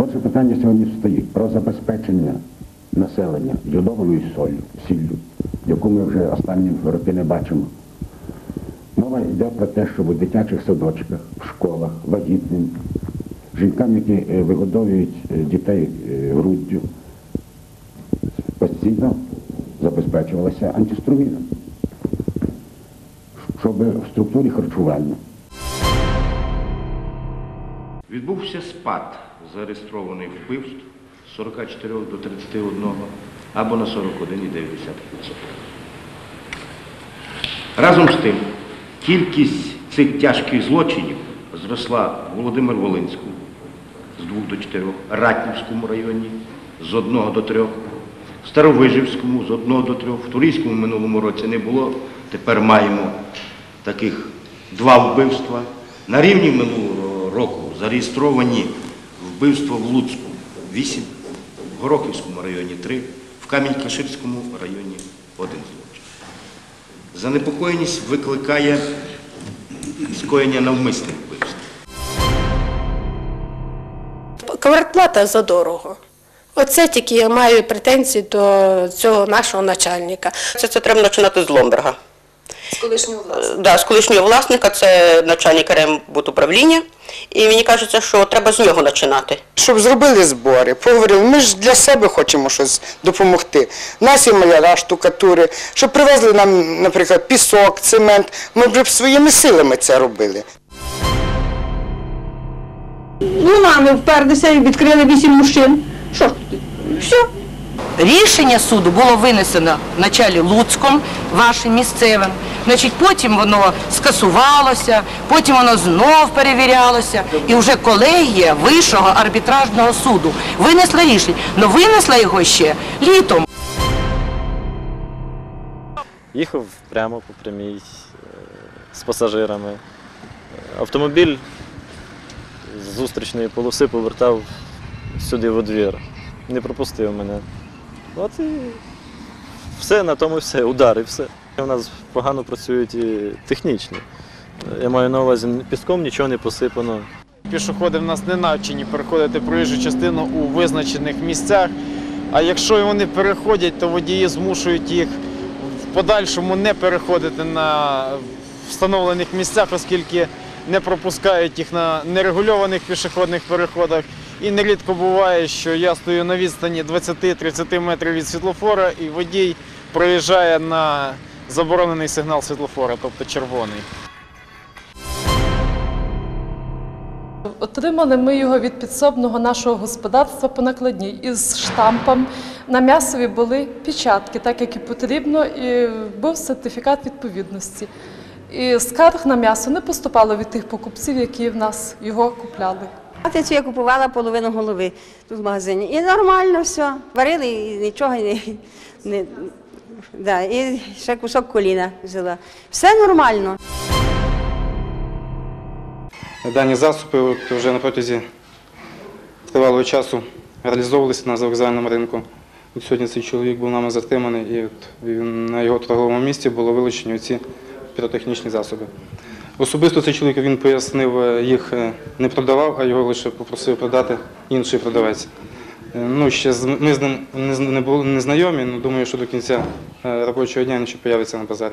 Найгостріше питання сьогодні стоїть про забезпечення населення йодовою сіллю, яку ми вже останні роки не бачимо. Мова йде про те, щоб у дитячих садочках, в школах, вагітним, жінкам, які вигодовують дітей груддю, постійно забезпечувалася антиструміном, щоб в структурі харчування. Відбувся спад зареєстрованих вбивств з 44 до 31 або на 41,9%. Разом з тим, кількість цих тяжких злочинів зросла в Володимир-Волинському з 2 до 4, Ратнівському районі з 1 до 3, в Старовижівському з 1 до 3, в Турійському минулому році не було, тепер маємо таких 2 вбивства. На рівні минулого року зареєстровані вбивства в Луцьку 8, в Горохівському районі 3, в Камінь-Каширському районі 1 злочин. Занепокоєність викликає скоєння навмисних вбивств. Квартплата задорого. Оце тільки я маю претензії до цього нашого начальника. Це треба починати з Ломберга. З колишнього власника? Да, з колишнього власника, це начальник рембудуправління. І мені кажеться, що треба з нього починати. Щоб зробили збори, поговорили, ми ж для себе хочемо щось допомогти. У нас є маляра, штукатури, щоб привезли нам, наприклад, пісок, цемент. Ми б своїми силами це робили. Ну, нами вперлися і відкрили 8 мужчин. Що? Все. Рішення суду було винесено вначалі Луцьком, вашим місцевим, значить, потім воно скасувалося, потім воно знов перевірялося, і вже колегія Вищого арбітражного суду винесла рішення, але винесла його ще літом. Їхав прямо по прямій з пасажирами. Автомобіль з зустрічної полоси повертав сюди во двір, не пропустив мене. От і все, на тому все, удар і все. У нас погано працюють і технічні. Я маю на увазі, піском нічого не посипано. Пішоходи в нас не навчені переходити проїжджу частину у визначених місцях, а якщо вони переходять, то водії змушують їх в подальшому не переходити на встановлених місцях, оскільки не пропускають їх на нерегульованих пішохідних переходах. І нерідко буває, що я стою на відстані 20-30 метрів від світлофора, і водій проїжджає на заборонений сигнал світлофора, тобто червоний. Отримали ми його від підсобного нашого господарства по накладній із штампом. На м'ясові були печатки, так як і потрібно, і був сертифікат відповідності. І скарг на м'ясо не поступало від тих покупців, які в нас його купляли. Цю я купувала половину голови тут в магазині. І нормально все. Варили і нічого не да, і ще кусок коліна взяла. Все нормально. Дані засоби вже на протязі тривалого часу реалізовувалися на завокзальному ринку. Сьогодні цей чоловік був нами затриманий, і на його торговому місці було вилучені ці піротехнічні засоби. Особисто цей чоловік, він пояснив, їх не продавав, а його лише попросив продати інший продавець. Ну, ще ми з ним не були незнайомі, але думаю, що до кінця робочого дня він ще з'явиться на базарі.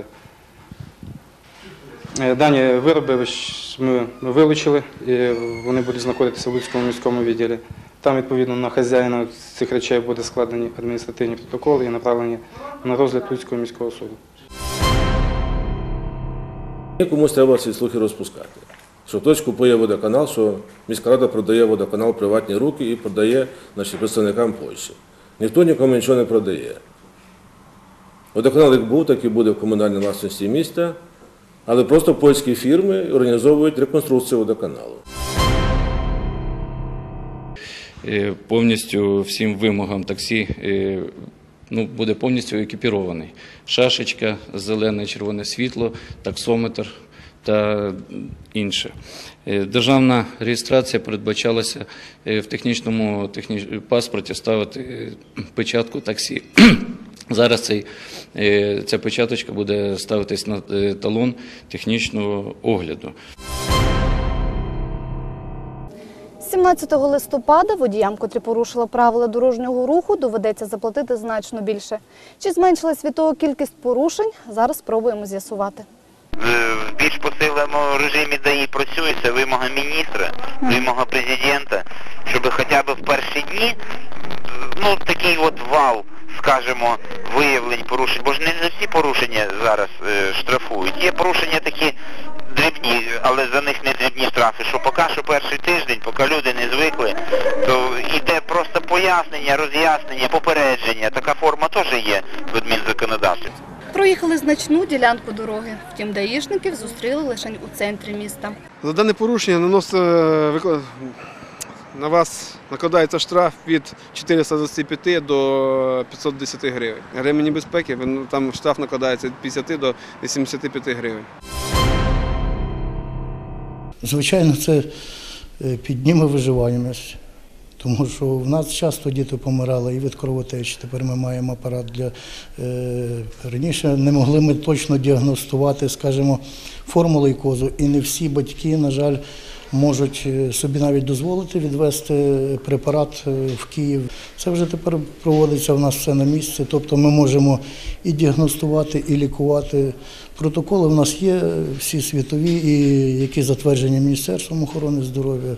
Дані вироби ми вилучили, і вони будуть знаходитися в Луцькому міському відділі. Там, відповідно, на хазяїна цих речей буде складені адміністративні протоколи і направлені на розгляд Луцького міського суду. Комусь треба ці слухи розпускати. Що хтось купує водоканал, що міська рада продає водоканал в приватні руки і продає представникам Польщі. Ніхто нікому нічого не продає. Водоканал як був, так і буде в комунальній власності міста, але просто польські фірми організовують реконструкцію водоканалу. Повністю всім вимогам таксі буде повністю екіпірований. Шашечка, зелене, червоне світло, таксометр та інше. Державна реєстрація передбачалася в технічному паспорті ставити печатку таксі. Зараз ця печаточка буде ставитись на талон технічного огляду. 17 листопада водіям, котрі порушили правила дорожнього руху, доведеться заплатити значно більше. Чи зменшилась від того кількість порушень, зараз спробуємо з'ясувати. В більш посиленому режимі ДАІ працює, це вимога міністра, вимога президента, щоб хоча б в перші дні, такий от вал, скажімо, виявлень порушень, бо ж не за всі порушення зараз штрафують. Є порушення такі дрібні, але за них не дрібні штрафи, що поки що перший тиждень, поки люди не звикли, то йде просто пояснення, роз'яснення, попередження. Така форма теж є в адмінзаконодавстві. Проїхали значну ділянку дороги, втім даїшників зустріли лише у центрі міста. За дане порушення на вас накладається штраф від 425 до 510 гривень. Ремені безпеки, там штраф накладається від 50 до 85 гривень. Звичайно, це підніме виживаємость, тому що в нас часто діти помирали і від кровотечі. Тепер ми маємо апарат для... Раніше не могли ми точно діагностувати, скажімо, форму лейкозу, і не всі батьки, на жаль, можуть собі навіть дозволити відвести препарат в Київ. Це вже тепер проводиться в нас все на місці, тобто ми можемо і діагностувати, і лікувати. Протоколи в нас є всі світові, і які затверджені Міністерством охорони здоров'я.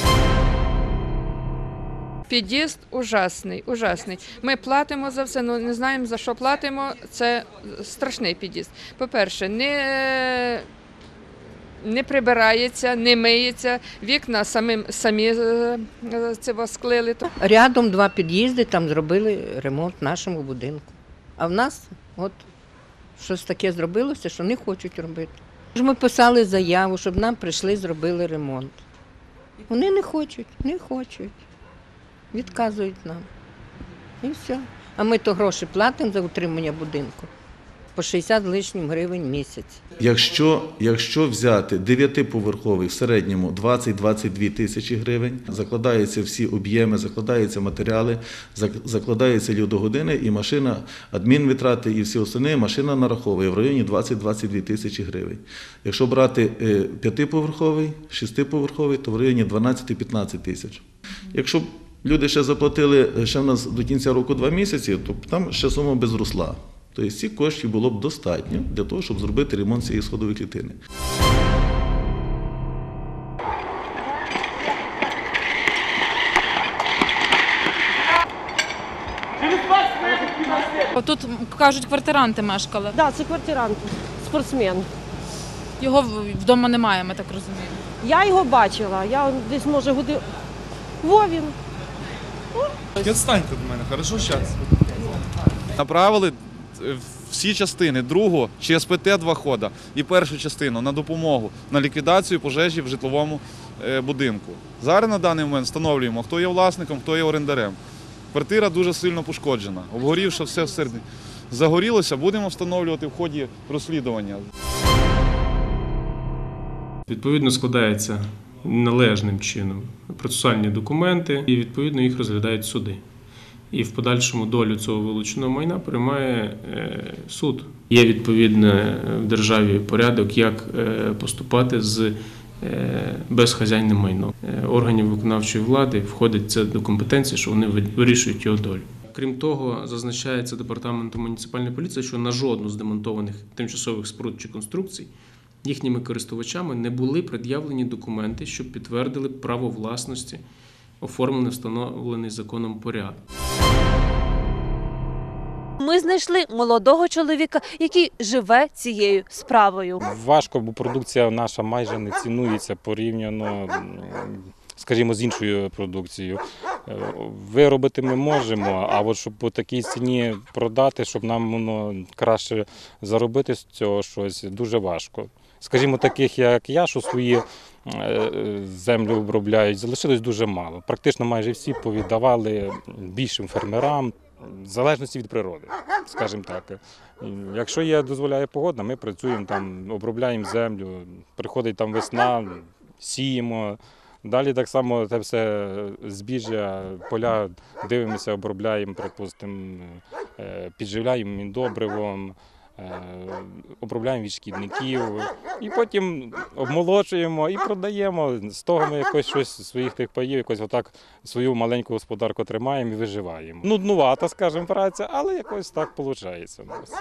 Під'їзд ужасний, ужасний. Ми платимо за все, але не знаємо, за що платимо. Це страшний під'їзд. По-перше, не прибирається, не миється, вікна самі це склили. Рядом 2 під'їзди, там зробили ремонт нашому будинку. А в нас от щось таке зробилося, що не хочуть робити. Ми писали заяву, щоб нам прийшли, зробили ремонт. Вони не хочуть. Відказують нам. І все. А ми то гроші платимо за утримання будинку. По 60 з лишнім гривень в місяць. Якщо взяти 9-поверховий в середньому 20-22 тисячі гривень, закладаються всі об'єми, закладаються матеріали, закладаються людогодини і машина, адмінвитрати і всі остальні, машина нараховує в районі 20-22 тисячі гривень. Якщо брати 5-поверховий, 6-поверховий, то в районі 12-15 тисяч. Якщо люди ще заплатили ще в нас до кінця року 2 місяці, то там ще сума би зросла. Тобто цих коштів було б достатньо для того, щоб зробити ремонт цієї сходової клітини. Тут, кажуть, квартиранти мешкали. Так, це квартирант, спортсмен. Його вдома немає, ми так розуміємо. Я його бачила, я десь, може, годину... Во він. Відстаньте від мене, хорошо, зараз. Направили всі частини, другу, чи СПТ 2 хода, і першу частину на допомогу, на ліквідацію пожежі в житловому будинку. Зараз на даний момент встановлюємо, хто є власником, хто є орендарем. Квартира дуже сильно пошкоджена, обгорівши все всередині. Загорілося, будемо встановлювати в ході розслідування. Відповідно, складаються належним чином процесуальні документи і, відповідно, їх розглядають суди. І в подальшому долю цього вилученого майна приймає суд. Є відповідно в державі порядок, як поступати з безхазяйним майном. Органів виконавчої влади входить це до компетенції, що вони вирішують його долю. Крім того, зазначається Департаментом муніципальної поліції, що на жодну з демонтованих тимчасових споруд чи конструкцій їхніми користувачами не були пред'явлені документи, що підтвердили право власності, оформлений, встановлений законом порядок. Ми знайшли молодого чоловіка, який живе цією справою. Важко, бо продукція наша майже не цінується порівняно, скажімо, з іншою продукцією. Виробити ми можемо, а от щоб по такій ціні продати, щоб нам краще заробити з цього щось, дуже важко. Скажімо, таких, як я, що свої землю обробляють, залишилось дуже мало. Практично майже всі повіддавали більшим фермерам, в залежності від природи, скажімо так. Якщо дозволяє погода, ми працюємо там, обробляємо землю, приходить там весна, сіємо. Далі так само це все збіжжя, поля дивимося, обробляємо, припустимо, підживляємо міндобривом. обробляємо від шкідників, і потім обмолочуємо і продаємо. З того ми якось щось з своїх тих паїв, якось отак свою маленьку господарку тримаємо і виживаємо. Нуднувата, скажімо, праця, але якось так виходить у нас.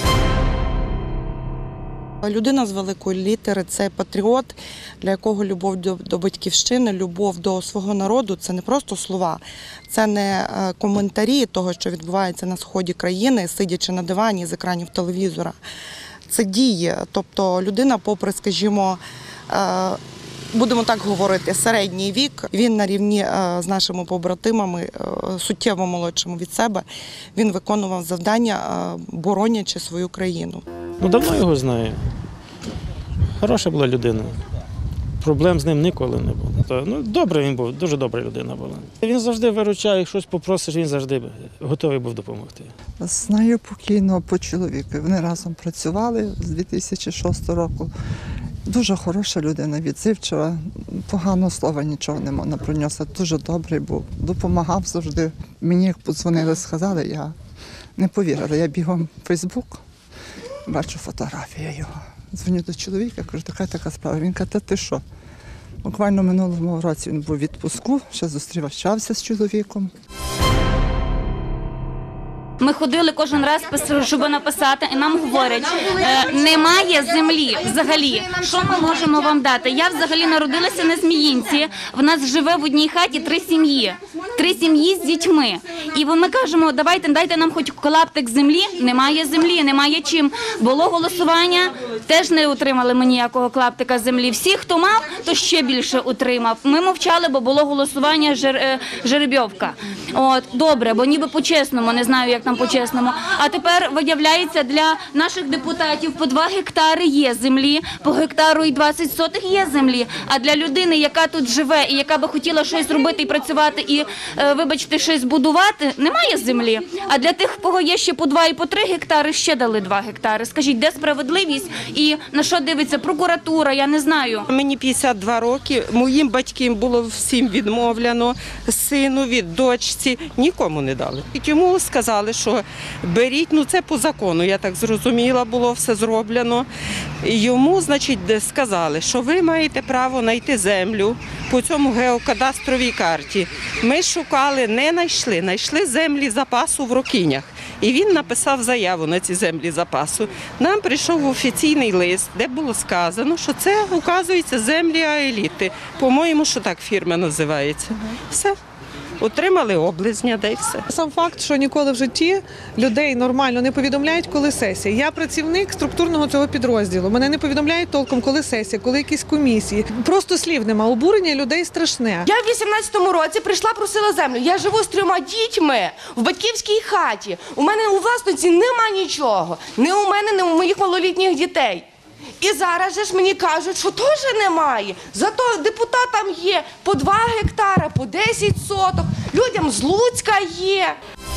Людина з великої літери – це патріот, для якого любов до батьківщини, любов до свого народу – це не просто слова, це не коментарі того, що відбувається на сході країни, сидячи на дивані з екранів телевізора. Це дії. Тобто людина, попри, скажімо, будемо так говорити, середній вік, він на рівні з нашими побратимами, суттєво молодшими від себе, він виконував завдання, боронячи свою країну. Давно його знаю. Хороша була людина. Проблем з ним ніколи не було. Добрий він був, дуже добра людина була. Він завжди виручає, щось попросиш, він завжди готовий був допомогти. Знаю покійного по чоловіку. Вони разом працювали з 2006 року. Дуже хороша людина, відзивчива. Поганого слова нічого не можна про нього. Дуже добрий був. Допомагав завжди. Мені як подзвонили, сказали, я не повірила. Я бігом в Фейсбук. Бачу фотографію його. Дзвоню до чоловіка, кажу, така справа. Він каже, ти що? Буквально минулому році він був у відпуску, ще зустрічався з чоловіком. Ми ходили кожен раз, щоб написати, і нам говорять, немає землі взагалі. Що ми можемо вам дати? Я взагалі народилася на Зміїнці, в нас живе в одній хаті 3 сім'ї. 3 сім'ї з дітьми. І ми кажемо, дайте нам хоч клаптик землі. Немає землі, немає чим. Було голосування, теж не отримали ми ніякого клаптика землі. Всі, хто мав, то ще більше отримав. Ми мовчали, бо було голосування жеребьовка. Добре, бо ніби по-чесному, не знаю, як там по-чесному. А тепер, виявляється, для наших депутатів по 2 гектари є землі, по гектару і 20 сотих є землі. А для людини, яка тут живе і яка би хотіла щось робити і працювати, і, вибачте, щось будувати, немає землі. А для тих, в кого є ще по 2 і по 3 гектари, ще дали 2 гектари. Скажіть, де справедливість і на що дивиться прокуратура, я не знаю. Мені 52 роки, моїм батькам було всім відмовлено, синові, дочці, нікому не дали. І йому сказали, що беріть, це по закону, я так зрозуміла, було все зроблено. Йому, значить, сказали, що ви маєте право знайти землю по цьому геокадастровій карті. Ми шукали, не знайшли, знайшли землі запасу в Рокинях. І він написав заяву на ці землі запасу. Нам прийшов офіційний лист, де було сказано, що це, оказується, землі аеліти. По-моєму, що так фірма називається. Все. Отримали облизня, де й все. Сам факт, що ніколи в житті людей нормально не повідомляють, коли сесія. Я працівник структурного цього підрозділу. Мене не повідомляють толком, коли сесія, коли якісь комісії. Просто слів нема. Обурення людей страшне. Я в 18-му році прийшла, просила землю. Я живу з 3 дітьми в батьківській хаті. У мене у власності нема нічого. Ні у мене, ні у моїх малолітніх дітей. І зараз же ж мені кажуть, що теж немає. Зато депутатам є по 2 гектара, по 10 соток. Людям з Луцька є.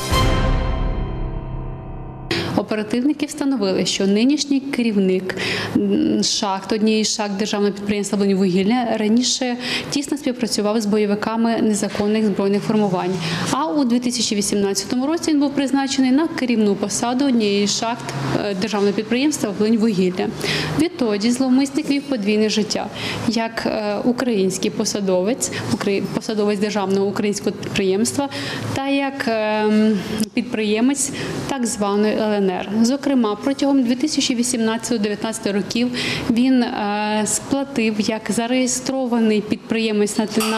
Оперативники встановили, що нинішній керівник шахт, однієї з шахт державного підприємства «Волиньвугілля» раніше тісно співпрацював з бойовиками незаконних збройних формувань. А у 2018 році він був призначений на керівну посаду однієї з шахт державного підприємства «Волиньвугілля». Відтоді зловмисник вів подвійне життя, як український посадовець державного українського підприємства та як підприємець так званої ЛНР. Зокрема, протягом 2018-2019 років він сплатив як зареєстрований підприємець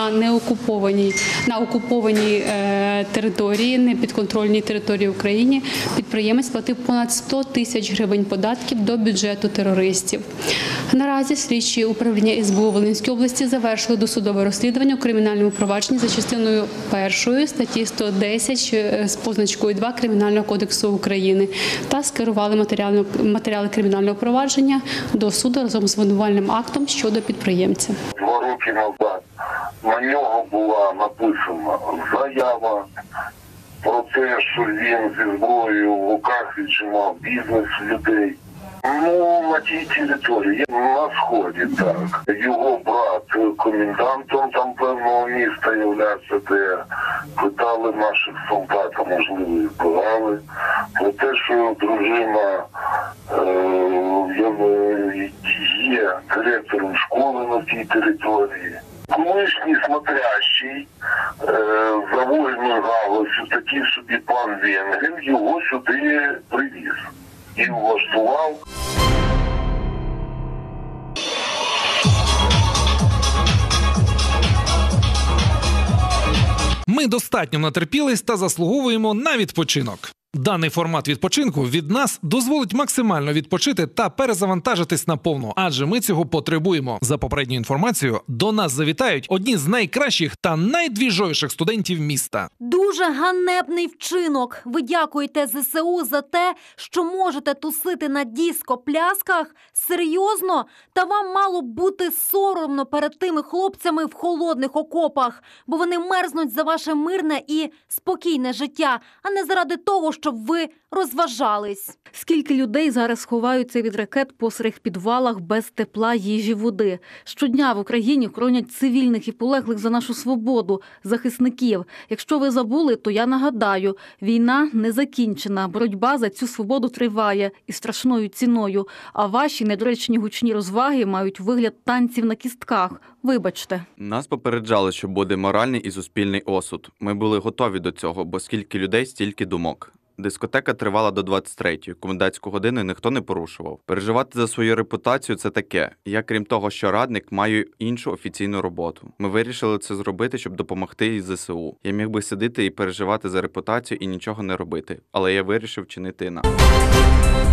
на окупованій території, непідконтрольній території України, підприємець сплатив понад 100 тисяч гривень податків до бюджету терористів. Наразі слідчі управління СБУ Волинської області завершили досудове розслідування у кримінальному провадженні за частиною 1 статті 110 з позначкою 2 Кримінального кодексу України та скерували матеріали кримінального провадження до суду разом з обвинувальним актом щодо підприємця. 2 роки назад на нього була написана заява про те, що він зі зброєю в руках віджимав бізнес людей. На тій території, на сході, так. Його брат комендантом там певного міста являтися, де питали наших солдат, а можливо і вбивали. Про те, що дружина є директором школи на тій території. Колишній смотрящий за вугільною галуззю, такий собі пан Венгель, його сюди привіз і влаштував. Ми достатньо натерпілись та заслуговуємо на відпочинок. Даний формат відпочинку від нас дозволить максимально відпочити та перезавантажитись наповну, адже ми цього потребуємо. За попередньою інформацією, до нас завітають одні з найкращих та найдвіжовіших студентів міста. Дуже ганебний вчинок. Ви дякуєте ЗСУ за те, що можете тусити на диско-плясках? Серйозно? Та вам мало б бути соромно перед тими хлопцями в холодних окопах, бо вони мерзнуть за ваше мирне і спокійне життя, а не заради того, щоб ви розважались. Скільки людей зараз ховаються від ракет по сирих підвалах без тепла, їжі, води. Щодня в Україні хоронять цивільних і полеглих за нашу свободу, захисників. Якщо ви забули, то я нагадаю, війна не закінчена, боротьба за цю свободу триває і страшною ціною. А ваші недоречні гучні розваги мають вигляд танців на кістках. Вибачте. Нас попереджали, що буде моральний і суспільний осуд. Ми були готові до цього, бо скільки людей, стільки думок. Дискотека тривала до 23-ї, комендантську годину ніхто не порушував. Переживати за свою репутацію – це таке. Я, крім того, що радник, маю іншу офіційну роботу. Ми вирішили це зробити, щоб допомогти із ЗСУ. Я міг би сидіти і переживати за репутацію і нічого не робити, але я вирішив чинити інакше.